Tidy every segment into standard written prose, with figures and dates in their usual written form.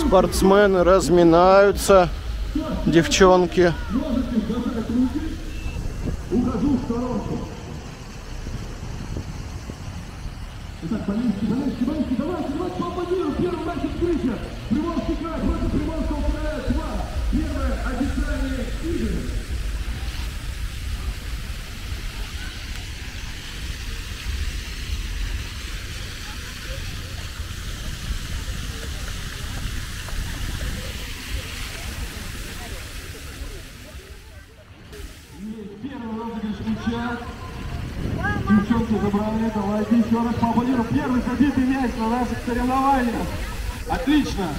Спортсмены разминаются, девчонки. Итак, Полинский, давайте, поаплодируем. Первый матч открытия. Приморский край против Приморского края 2. Первое официальное игры. Первый розыгрыш мяча. Девчонки забрали, давайте еще раз поаплодируем. Первый забитый мяч на наших соревнованиях. Отлично!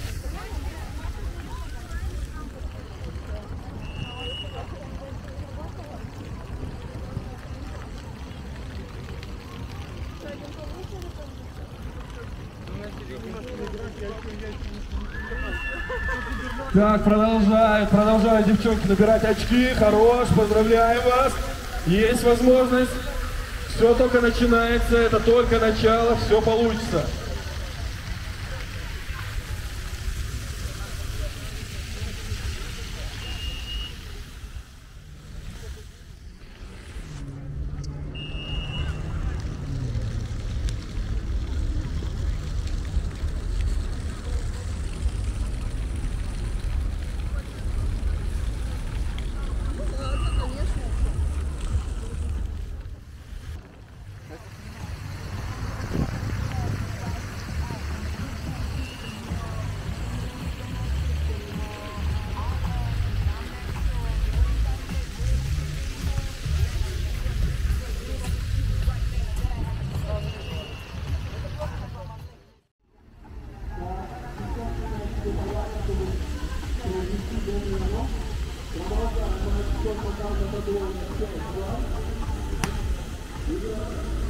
Так, продолжают девчонки набирать очки. Хорош, поздравляем вас. Есть возможность. Все только начинается, это только начало, все получится. Продолжаем.